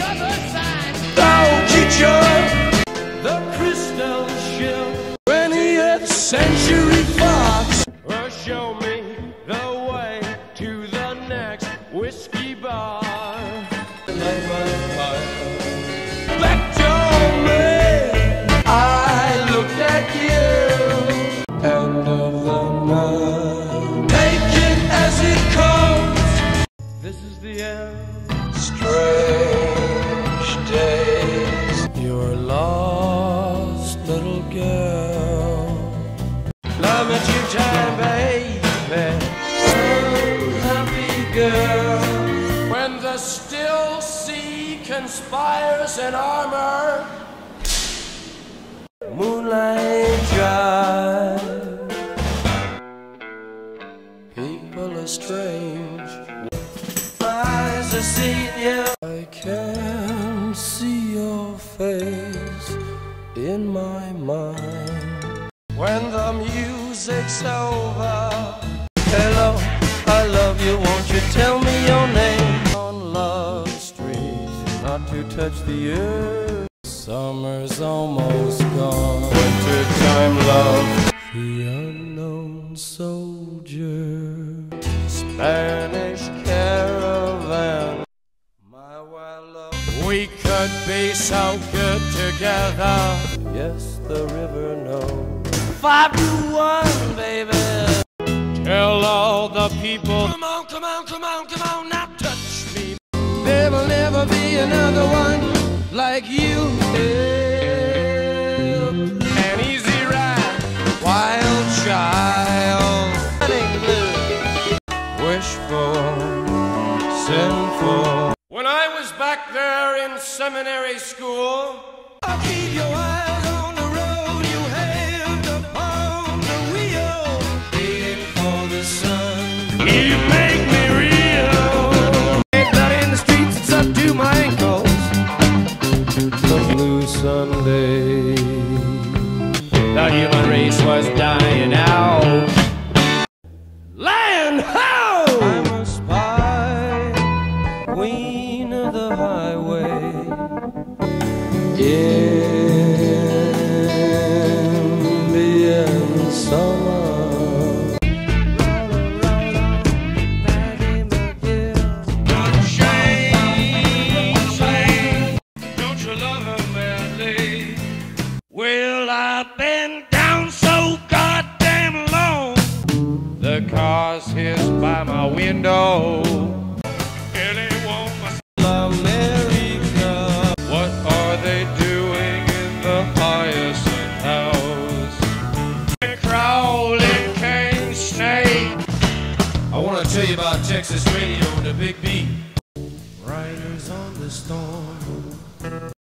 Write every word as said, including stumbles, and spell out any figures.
The crystal shell, twentieth century fox. Well, show me the way to the next whiskey bar. Light my fire. Let your man. I looked at you. End of the night. Take it as it comes. This is the end. Strange days. Your lost little girl. Love at your time, baby. Unhappy girl. When the still sea conspires in armor. Moonlight drive. People are strange. Eyes are seeing you. I can see your face in my mind. When the music's over. Hello, I love you, won't you tell me your name? On Love Street, not to touch the earth. Summer's almost gone. Wintertime love. The unknown soldier. Spanish caravan. My wild love. We could be so good together. Yes, the river knows. Five to one, baby. Tell all the people. Come on, come on, come on, come on, now touch me. There will never be another one like you. An easy ride, wild child. Running blue, wishful, sinful. When I was back there in seminary school, I'll keep your eyes on the road. You have to pound the wheel. Waiting for the sun. You make me real. Ain't blood in the streets, it's up to my ankles. The blue Sunday. The human race was dying out. Land ho! I'm a spy, queen of the highway. Indian summer. Don't you love her madly? Well, I've been down so goddamn long. The car's hissed by my window. Anyone must love America. What are they doing in the Hyacinth house? A crawling cane snake. I want to tell you about Texas radio and the Big Beat. Riders on the storm.